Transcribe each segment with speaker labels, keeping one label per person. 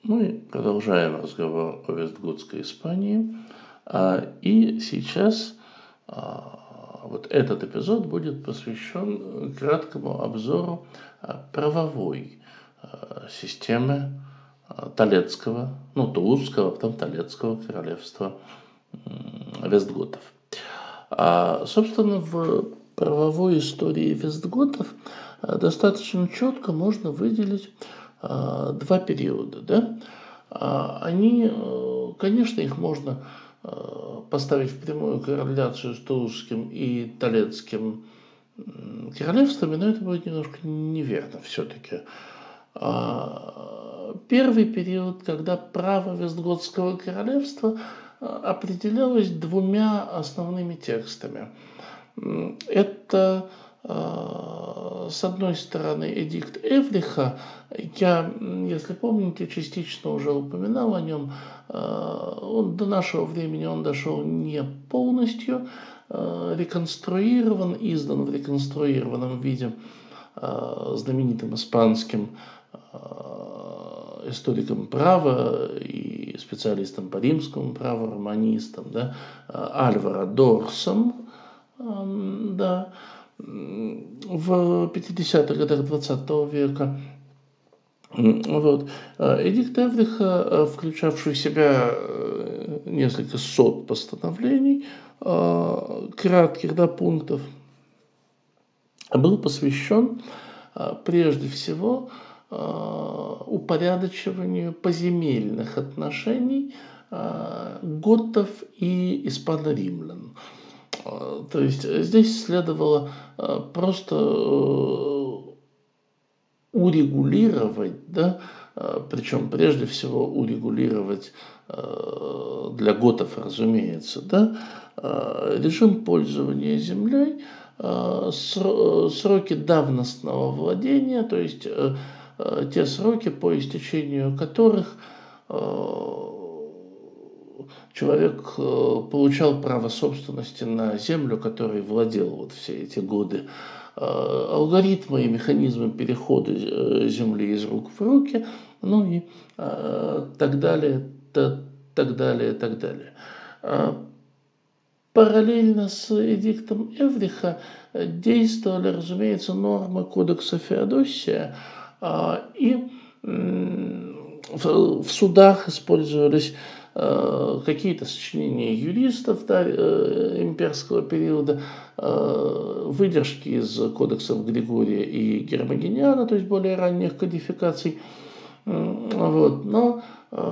Speaker 1: Мы продолжаем разговор о Вестготской Испании. И сейчас вот этот эпизод будет посвящен краткому обзору правовой системы Толедского, Тулузского, потом Толедского королевства вестготов. Собственно, в правовой истории вестготов достаточно четко можно выделить два периода. Да? Они, конечно, их можно поставить в прямую корреляцию с Тулузским и Толедским королевствами, но это будет немножко неверно все-таки. Первый период, когда право Вестготского королевства определялось двумя основными текстами. Это, с одной стороны, эдикт Эвриха. Я, если помните, частично уже упоминал о нем. До нашего времени он дошел не полностью, реконструирован, издан в реконструированном виде знаменитым испанским историком права и специалистом по римскому праву, романистом, да, Альваро Дорсом, да, в 50-х годах 20 века. Вот. Эдикт Эвриха, включавший в себя несколько сот постановлений, кратких до пунктов, был посвящен прежде всего упорядочиванию поземельных отношений готов и испано-римлян. То есть здесь следовало просто урегулировать, да, причем прежде всего урегулировать для готов, разумеется, да, режим пользования землей, сроки давностного владения, то есть те сроки, по истечению которых человек получал право собственности на землю, которой владел вот все эти годы. Алгоритмы и механизмы перехода земли из рук в руки, ну и так далее, так далее, так далее. Параллельно с эдиктом Эвриха действовали, разумеется, нормы Кодекса Феодосия, и в судах использовались какие-то сочинения юристов, да, имперского периода, выдержки из кодексов Григория и Гермогениана, то есть более ранних кодификаций. Вот. Но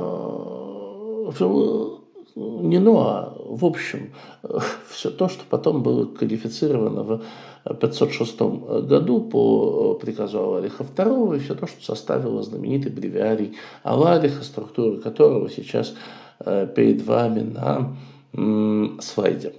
Speaker 1: в общем, все то, что потом было кодифицировано в 506 году по приказу Алариха II, и все то, что составило знаменитый бревиарий Алариха, структура которого сейчас перед вами на слайде.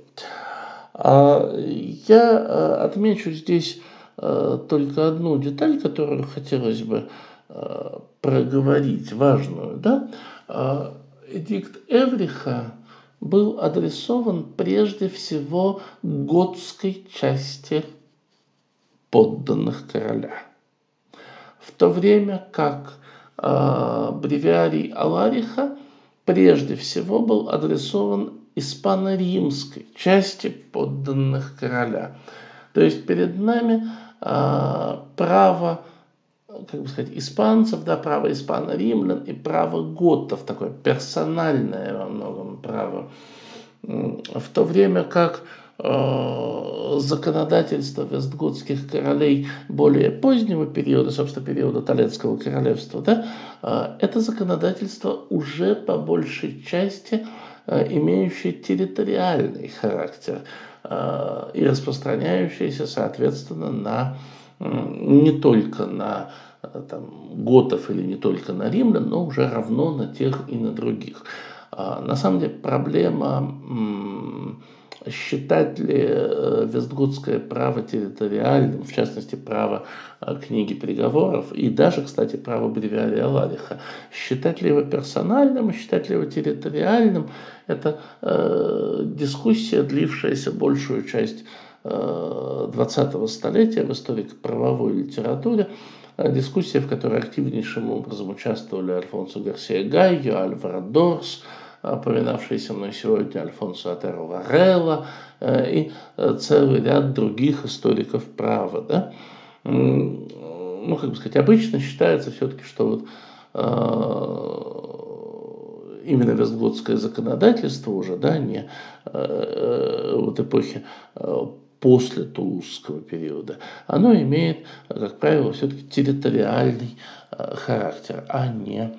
Speaker 1: Я отмечу здесь только одну деталь, которую хотелось бы проговорить, важную. Да? Эдикт Эвриха был адресован прежде всего готской части подданных короля, в то время как бревиарий Алариха прежде всего был адресован испано-римской части подданных короля. То есть перед нами право, как бы сказать, испанцев, да, право испано-римлян и право готов, такое персональное во многом право, в то время как законодательство вестготских королей более позднего периода, собственно, периода Толедского королевства, да, это законодательство уже по большей части имеющее территориальный характер и распространяющееся, соответственно, не только на готов или не только на римлян, но уже равно на тех и на других. На самом деле проблема, считать ли вестготское право территориальным, в частности право книги приговоров и даже, кстати, право бревиария Алариха, считать ли его персональным, считать ли его территориальным, это дискуссия, длившаяся большую часть 20-го столетия в историко-правовой литературе. дискуссия, в которой активнейшим образом участвовали Альфонсо Гарсия Гайо, Альваро Дорс, упоминавшийся мной сегодня Альфонсо Отеро Варелла и целый ряд других историков права. Да? Ну, как бы сказать, обычно считается все-таки, что вот именно вестготское законодательство уже, да, не вот эпохи после Тулузского периода, оно имеет, как правило, все-таки территориальный характер, а не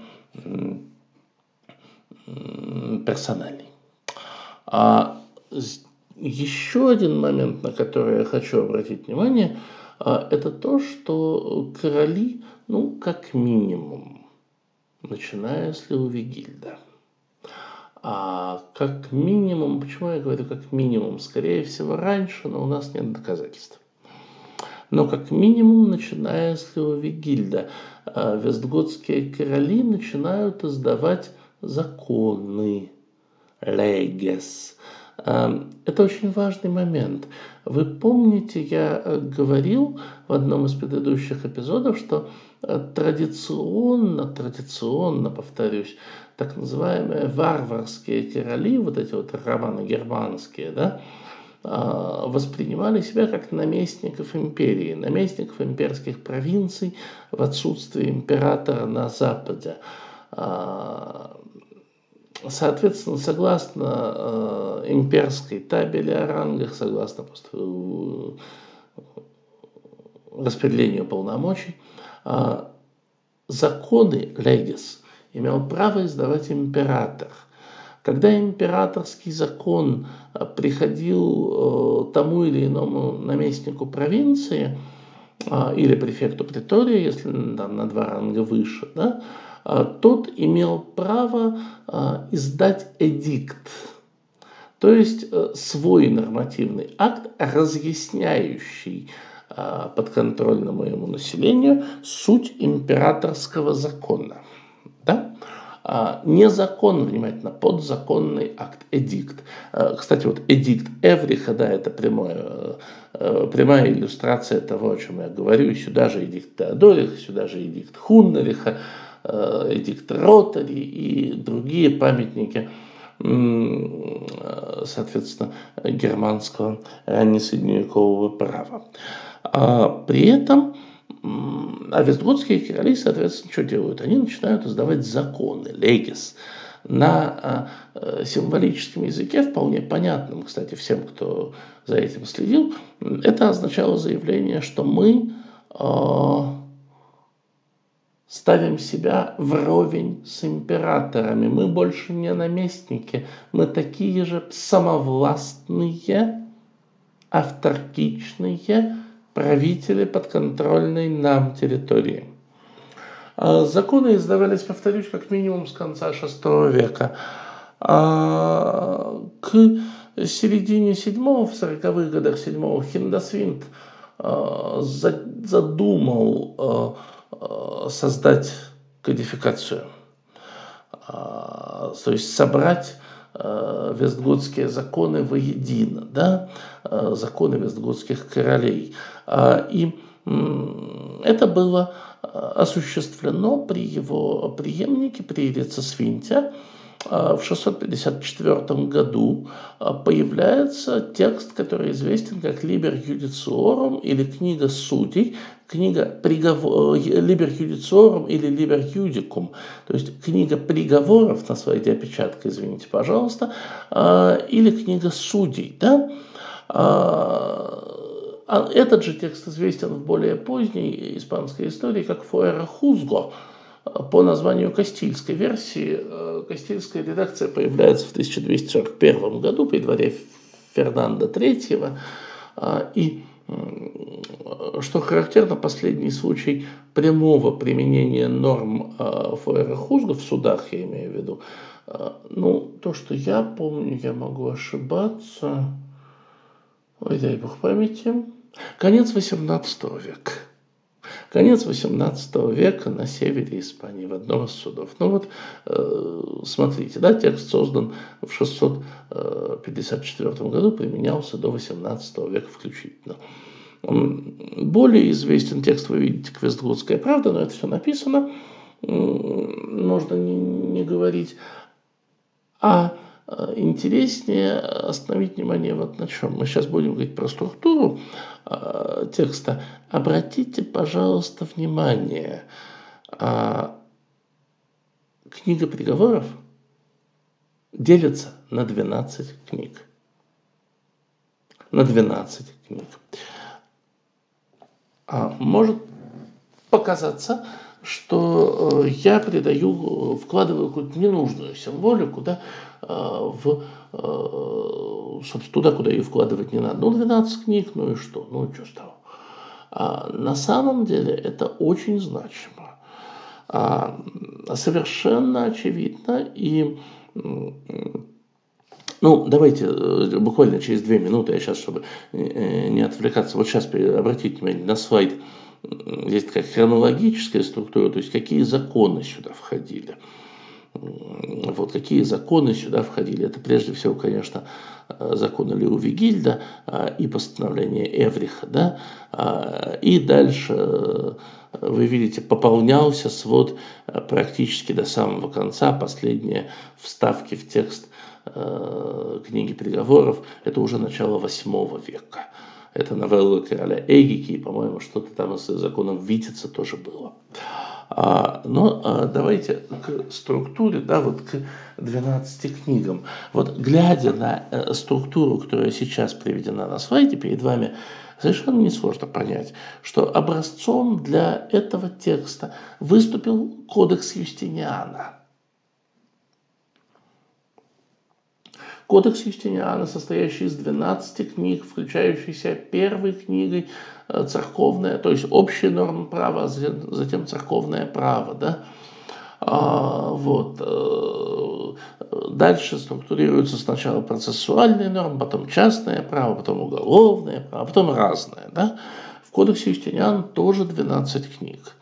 Speaker 1: персональный. А еще один момент, на который я хочу обратить внимание, это то, что короли, ну, как минимум, начиная с Леовигильда, как минимум, почему я говорю как минимум, скорее всего раньше, но у нас нет доказательств. Но как минимум, начиная с Леовигильда, вестготские короли начинают издавать законы, легес. Это очень важный момент. Вы помните, я говорил в одном из предыдущих эпизодов, что традиционно, повторюсь, так называемые варварские короли, вот эти вот романо-германские, да, воспринимали себя как наместников империи, наместников имперских провинций в отсутствие императора на Западе. Соответственно, согласно имперской табели о рангах, согласно распределению полномочий, законы легис имел право издавать император. Когда императорский закон приходил тому или иному наместнику провинции или префекту претории, если там, на 2 ранга выше, да, тот имел право издать эдикт, то есть свой нормативный акт, разъясняющий подконтрольному ему населению суть императорского закона. Да? Не закон, внимательно, подзаконный акт, эдикт. Кстати, вот эдикт Эвриха, да, это прямая иллюстрация того, о чем я говорю. Сюда же эдикт Теодориха, сюда же эдикт Хуннериха, эдикт Ротари и другие памятники, соответственно, германского раннесредневекового права. При этом вестготские короли, соответственно, что делают? Они начинают издавать законы, легис, на символическом языке, вполне понятном, кстати, всем, кто за этим следил. Это означало заявление, что мы ставим себя вровень с императорами. Мы больше не наместники, мы такие же самовластные, авторитарные правители подконтрольной нам территории. Законы издавались, повторюсь, как минимум с конца VI века. К середине VII, в 40-х годах VII, Хиндасвинд задумал создать кодификацию, то есть собрать вестготские законы воедино, да, законы вестготских королей. И это было осуществлено при его преемнике, при Рецесвинте. В 654 году появляется текст, который известен как Liber Judiciorum или книга судей, книга Liber Judiciorum или Liber Judicum, то есть книга приговоров, на своей опечатке, извините, пожалуйста, или книга судей, да? Этот же текст известен в более поздней испанской истории как Fuera Juzgo, по названию Кастильской версии. Кастильская редакция появляется в 1241 году при дворе Фернандо III. И, что характерно, последний случай прямого применения норм Fuera Juzgo в судах, я имею в виду. Ну, то, что я помню, я могу ошибаться. Ой, дай бог памяти. Конец XVIII века. Конец XVIII века на севере Испании, в одном из судов. Ну вот, смотрите, да, текст создан в 654 году, применялся до XVIII века включительно. Более известен текст, вы видите, Квестгутская правда, но это все написано, можно не говорить. А интереснее остановить внимание вот на чем. Мы сейчас будем говорить про структуру текста. Обратите, пожалуйста, внимание. Книга приговоров делится на 12 книг. На 12 книг. Может показаться, что я вкладываю какую-то ненужную символику, да, собственно, туда, куда ее вкладывать не надо. 12 книг, ну и что? Ну и что с того? На самом деле это очень значимо. Совершенно очевидно и... давайте буквально через 2 минуты, я сейчас, чтобы не отвлекаться, вот сейчас обратите внимание на слайд. Есть такая хронологическая структура, то есть какие законы сюда входили. Вот какие законы сюда входили. Это прежде всего, конечно, законы Леувигильда и постановление Эвриха. Да? И дальше, вы видите, пополнялся свод практически до самого конца. Последние вставки в текст книги приговоров – это уже начало 8 века. Это новелла короля Эгики, и, по-моему, что-то там с законом Витица тоже было. Но давайте к структуре, да, вот к 12 книгам. Вот глядя на структуру, которая сейчас приведена на слайде перед вами, совершенно несложно понять, что образцом для этого текста выступил Кодекс Юстиниана. Кодекс Юстиниана, состоящий из 12 книг, включающийся первой книгой церковное, то есть общие нормы права, а затем церковное право. Да? Дальше структурируются сначала процессуальные нормы, потом частное право, потом уголовное право, потом разное. Да? В Кодексе Юстиниана тоже 12 книг.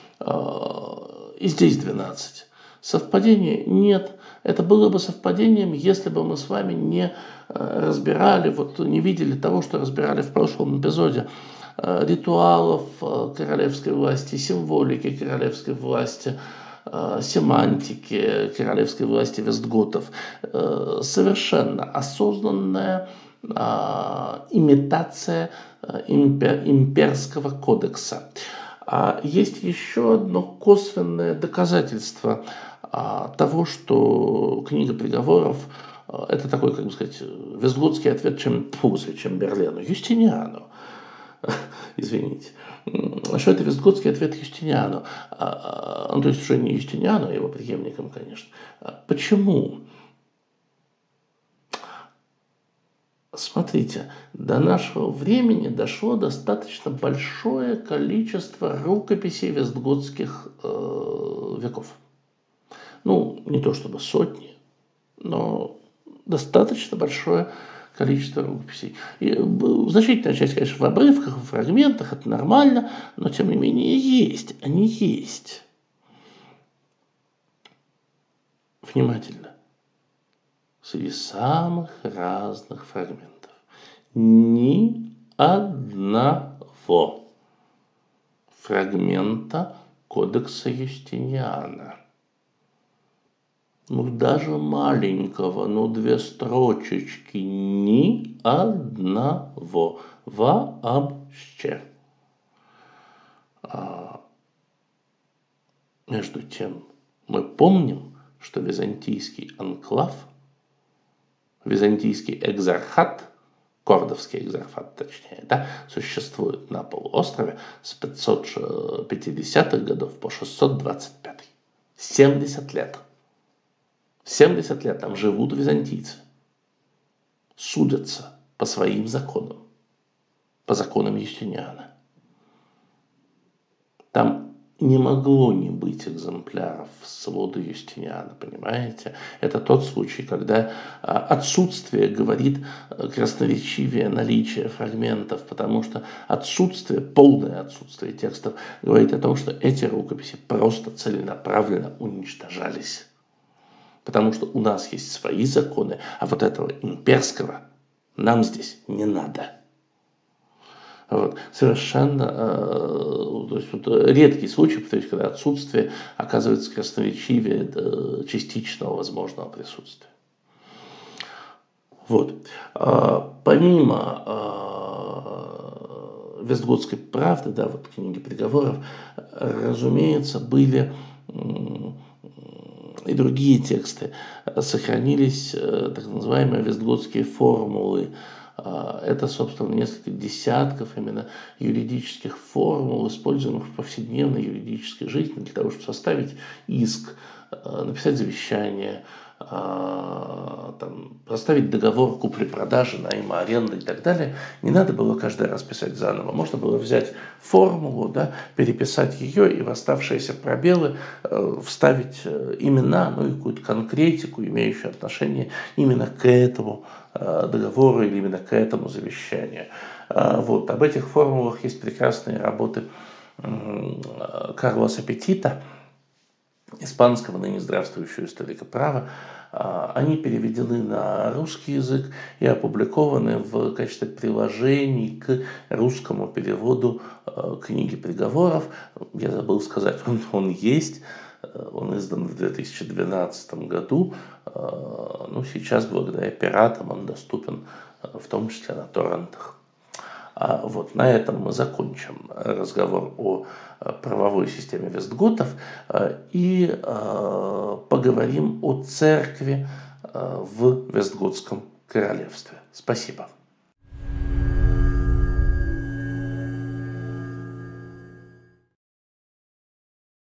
Speaker 1: И здесь 12. Совпадения нет. Это было бы совпадением, если бы мы с вами не разбирали, не видели того, что разбирали в прошлом эпизоде, ритуалов королевской власти, символики королевской власти, семантики королевской власти вестготов. Совершенно осознанная имитация имперского кодекса. Есть еще одно косвенное доказательство того, что книга приговоров – это такой, как бы сказать, вестготский ответ Чемберлену, Юстиниану. Извините. Что это вестготский ответ Юстиниану? То есть уже не Юстиниану, а его преемникам, конечно. Почему? Смотрите, до нашего времени дошло достаточно большое количество рукописей вестготских веков. Не то чтобы сотни, но достаточно большое количество рукописей. И значительная часть, конечно, в обрывках, в фрагментах, это нормально, но тем не менее есть, они есть. Внимательно. Среди самых разных фрагментов. Ни одного фрагмента Кодекса Юстиниана. Даже маленького, 2 строчечки, ни одного. Вообще. Между тем, мы помним, что византийский анклав, византийский экзархат, кордовский экзархат точнее, да, существует на полуострове с 550-х годов по 625. 70 лет. 70 лет там живут византийцы. Судятся по своим законам. По законам Юстиниана. Там не могло не быть экземпляров свода Юстиниана, понимаете? Это тот случай, когда отсутствие говорит красноречивее наличие фрагментов, потому что полное отсутствие текстов говорит о том, что эти рукописи просто целенаправленно уничтожались. Потому что у нас есть свои законы, а вот этого имперского нам здесь не надо. Вот. Совершенно то есть, вот, редкий случай, повторюсь, когда отсутствие оказывается красноречивее частичного возможного присутствия. Вот. Помимо Вестготской правды, да, вот книги приговоров, разумеется, были и другие тексты. Сохранились так называемые вестготские формулы. Это, собственно, несколько десятков именно юридических формул, используемых в повседневной юридической жизни для того, чтобы составить иск, написать завещание, там, проставить договор купли-продажи, найма, аренды и так далее. Не надо было каждый раз писать заново. Можно было взять формулу, да, переписать ее и в оставшиеся пробелы вставить имена, ну и какую-то конкретику, имеющую отношение именно к этому договору или именно к этому завещанию. Вот. Об этих формулах есть прекрасные работы Карлоса Петита, испанского, ныне здравствующего историка права. Они переведены на русский язык и опубликованы в качестве приложений к русскому переводу книги приговоров. Я забыл сказать, он есть, он издан в 2012 году, но сейчас благодаря пиратам он доступен в том числе на торрентах. Вот на этом мы закончим разговор о правовой системе вестготов и поговорим о церкви в Вестготском королевстве. Спасибо.